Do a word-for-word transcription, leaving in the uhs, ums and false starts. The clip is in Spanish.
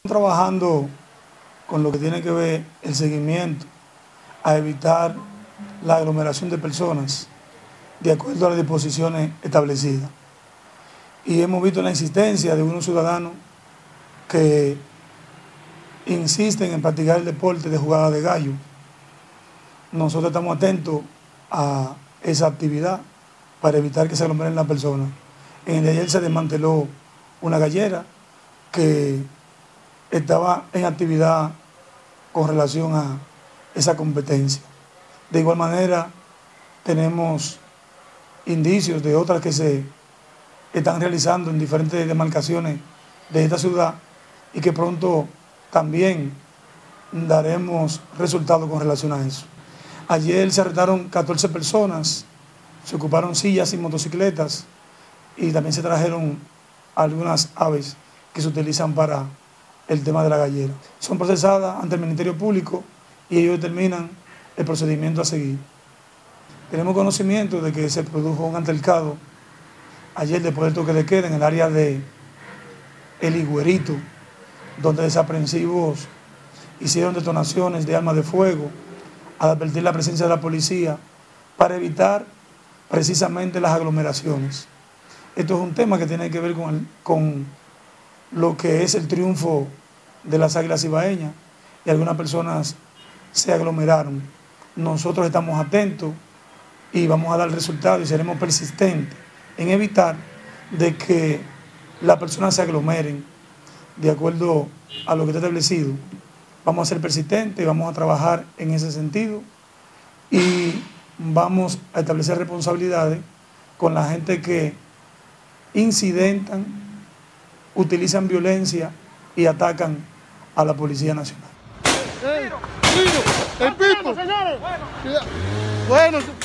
Trabajando con lo que tiene que ver el seguimiento a evitar la aglomeración de personas de acuerdo a las disposiciones establecidas. Y hemos visto la insistencia de unos ciudadanos que insisten en practicar el deporte de jugada de gallo. Nosotros estamos atentos a esa actividad para evitar que se aglomeren las personas. En el de ayer se desmanteló una gallera que estaba en actividad con relación a esa competencia. De igual manera, tenemos indicios de otras que se están realizando en diferentes demarcaciones de esta ciudad y que pronto también daremos resultados con relación a eso. Ayer se arrestaron catorce personas, se ocuparon sillas y motocicletas y también se trajeron algunas aves que se utilizan para el tema de la gallera. Son procesadas ante el Ministerio Público y ellos determinan el procedimiento a seguir. Tenemos conocimiento de que se produjo un altercado ayer después del toque de queda en el área de El Higuerito, donde desaprensivos hicieron detonaciones de armas de fuego al advertir la presencia de la policía para evitar precisamente las aglomeraciones. Esto es un tema que tiene que ver con, el, con lo que es el triunfo de las Águilas Cibaeñas y algunas personas se aglomeraron. Nosotros estamos atentos y vamos a dar resultados y seremos persistentes en evitar de que las personas se aglomeren de acuerdo a lo que está establecido. Vamos a ser persistentes y vamos a trabajar en ese sentido y vamos a establecer responsabilidades con la gente que incidentan, utilizan violencia y atacan a la Policía Nacional. ¡Eh! ¡El pipo! ¡Bueno!